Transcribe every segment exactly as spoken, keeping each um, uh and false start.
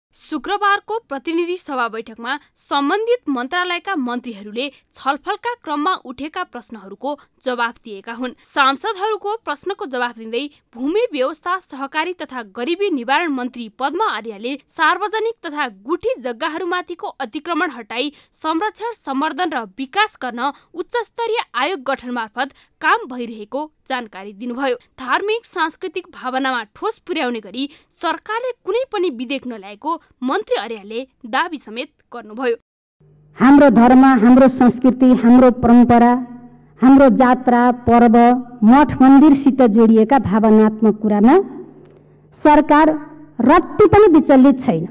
शुक्रबारको प्रतिनिधि सभा बैठकमा सम्बन्धित मन्त्रालयका मन्त्रीहरूले छलफलका क्रममा उठेका प्रश्नहरूको जवाफ दिएका हुन्। सांसदहरूको प्रश्नको जवाफ दिँदै भूमि व्यवस्था, सहकारी तथा गरिबी निवारण मन्त्री पद्मा आर्यले सार्वजनिक तथा गुठी जग्गाहरूमाथिको अतिक्रमण हटाई संरक्षण, सम्वर्धन र विकास गर्न उच्चस्तरीय आयोग गठन मार्फत काम भइरहेको जानकारी दिनुभयो। धार्मिक सांस्कृतिक भावनामा ठोस पुर्याउने गरी सरकारले कुनै पनि विधेयक नल्याएको मन्त्री आर्यले दाबी समेत गर्नुभयो। हाम्रो धर्म, हाम्रो संस्कृति, हाम्रो परम्परा, हाम्रो जात्रा, पर्व, मठ मन्दिरसित जोडिएका भावनात्मक कुरामा सरकार रत्ती पनि विचलित छैन।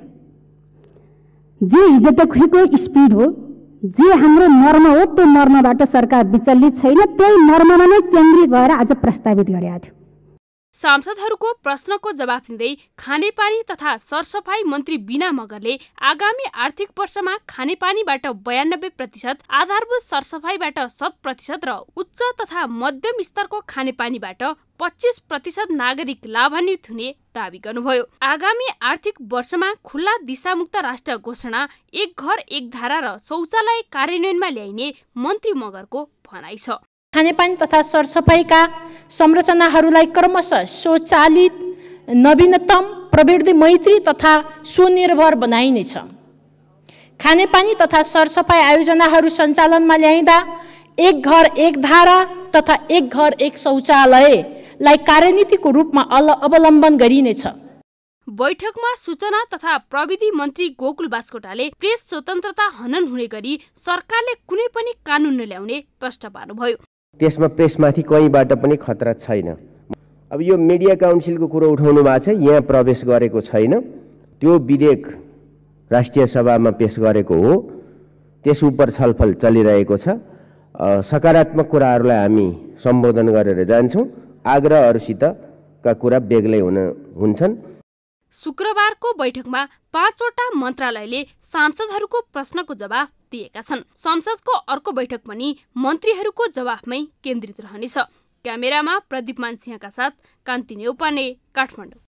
जे हिजोदेखिको स्पिड हो, जे हाम्रो मर्म हो, त्यो मर्मबाट सरकार विचलित छैन। त्यही मर्ममा नै केन्द्रित भएर आज प्रस्तावित गरेका थियो। सांसदहरूको प्रश्नको जवाफ दिँदै खानेपानी तथा सरसफाई मन्त्री बिना मगरले आगामी आर्थिक वर्षमा खानेपानीबाट बयानब्बे प्रतिशत, आधारभूत सरसफाईबाट शत प्रतिशत र उच्च तथा मध्यम स्तरको खानेपानीबाट पच्चीस प्रतिशत नागरिक लाभान्वित हुने दावी गर्नुभयो। आगामी आर्थिक वर्षमा खुल्ला दिशामुक्त राष्ट्र घोषणा, एक घर एक धारा र शौचालय कार्यान्वयनमा ल्याइने मन्त्री मगरको भनाइ छ। खानेपानी तथा सरसफाईका संरचनाहरूलाई क्रमशः स्वचालित, नवीनतम, प्रवृत्ति मैत्री तथा स्वनिर्भर बनाइनेछ। खानेपानी तथा सरसफाई आयोजनाहरू सञ्चालनमा ल्याइँदा एक घर एक धारा तथा एक घर एक शौचालयलाई कार्यनीतिको रूपमा अवलम्बन गरिनेछ। बैठकमा सूचना तथा प्रविधि मन्त्री गोकुल बास्कोटाले प्रेस स्वतन्त्रता हनन हुने गरी सरकारले कुनै पनि कानुन नल्याउने प्रश्न पार्नुभयो। त्यसमा प्रेसमाथि कहीँबाट पनि खतरा छैन। अब यो मिडिया काउन्सिलको कुरो उठाउनु भएको छ, यहाँ प्रवेश गरेको छैन। त्यो विधेयक राष्ट्रिय सभामा पेश गरेको हो, त्यस उप छलफल चलिरहेको छ। सकारात्मक कुराहरूलाई हामी सम्बोधन गरेर जान्छौँ, आग्रहहरूसितका कुरा बेग्लै हुन हुन्छन्। शुक्रबारको बैठकमा पाँचवटा मन्त्रालयले सांसदहरूको प्रश्नको जवाफ दिएका छन्। संसदको अर्को बैठक पनि मन्त्रीहरूको जवाफमै केन्द्रित रहनेछ। क्यामेरामा प्रदीप मानसिंहका साथ कान्ति नेउपाने, काठमाडौँ।